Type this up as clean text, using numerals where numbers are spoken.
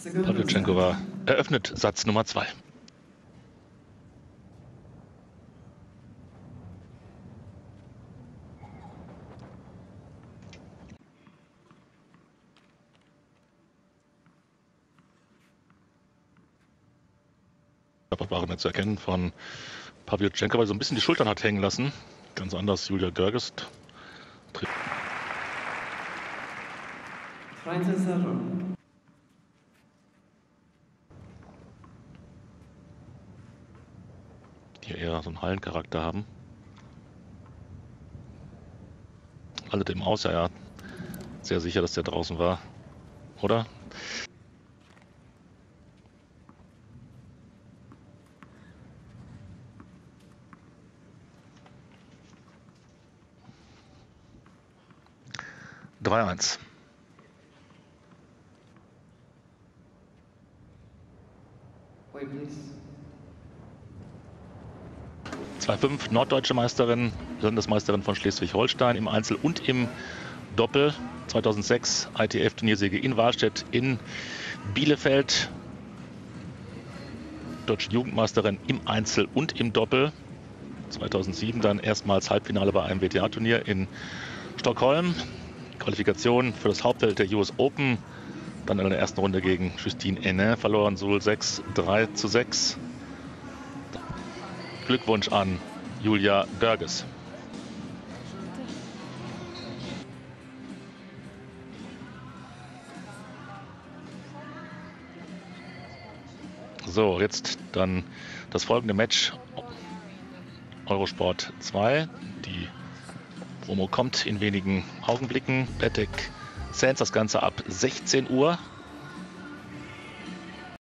Pawlutschenkova eröffnet Satz Nummer 2. Waren nicht zu erkennen von Pawlutschenkova, weil so ein bisschen die Schultern hat hängen lassen. Ganz anders Julia Görges. Die eher so einen Hallencharakter haben. Alledem aus, ja, sehr sicher, dass der draußen war, oder? Drei, 1. Wait, please. 2-5, norddeutsche Meisterin, Landesmeisterin von Schleswig-Holstein im Einzel und im Doppel. 2006 ITF-Turniersiege in Wahlstedt, in Bielefeld. Deutsche Jugendmeisterin im Einzel und im Doppel. 2007 dann erstmals Halbfinale bei einem WTA-Turnier in Stockholm. Qualifikation für das Hauptfeld der US Open. Dann in der ersten Runde gegen Justine Henin verloren, Sul 6, 3-6. Glückwunsch an Julia Görges. So, jetzt dann das folgende Match. Eurosport 2. Die Promo kommt in wenigen Augenblicken. Patek Sands, das Ganze ab 16 Uhr.